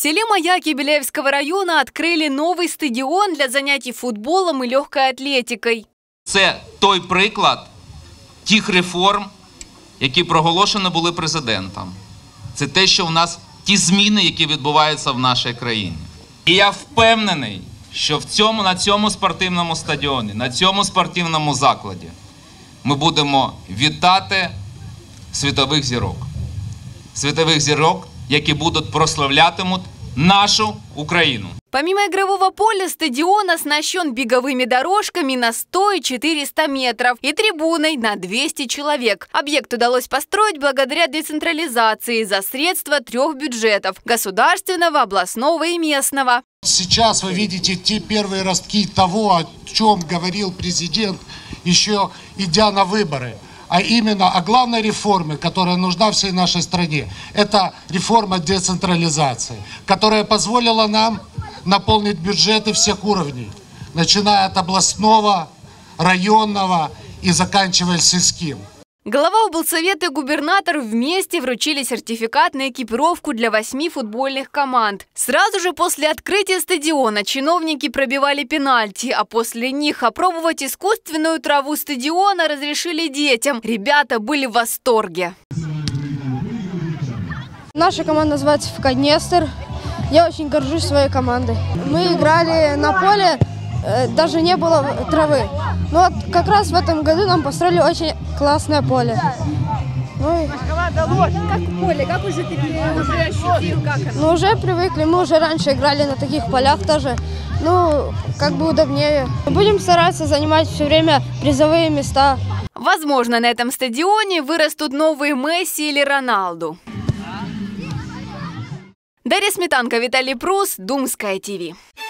селе Маяки Беляевского района открыли новый стадион для занятий футболом и легкой атлетикой. Це той приклад тих реформ, які проголошені були президентом. Це те, що в нас ті зміни, які відбуваються в нашій країні. І я впевнений, що на цьому спортивному стадіоні, на цьому спортивному закладі ми будемо вітати світових зірок. Світових зірок, які будут прославлятимут нашу Украину. Помимо игрового поля, стадион оснащен беговыми дорожками на 100 и 400 метров и трибуной на 200 человек. Объект удалось построить благодаря децентрализации за средства 3 бюджетов – государственного, областного и местного. Сейчас вы видите те первые ростки того, о чем говорил президент, еще идя на выборы. А именно о главной реформе, которая нужна всей нашей стране. Это реформа децентрализации, которая позволила нам наполнить бюджеты всех уровней, начиная от областного, районного и заканчивая сельским. Глава облсовета и губернатор вместе вручили сертификат на экипировку для 8 футбольных команд. Сразу же после открытия стадиона чиновники пробивали пенальти, а после них опробовать искусственную траву стадиона разрешили детям. Ребята были в восторге. Наша команда называется ФК Днестр. Я очень горжусь своей командой. Мы играли на поле, даже не было травы. Но вот как раз в этом году нам построили очень классное поле. Как поле? Как уже ты ощутил? Как оно? Ну, уже привыкли. Мы уже раньше играли на таких полях тоже. Ну, как бы удобнее. Будем стараться занимать все время призовые места. Возможно, на этом стадионе вырастут новые Месси или Роналду. Дарья Сметанко, Виталий Прус, Думская ТВ.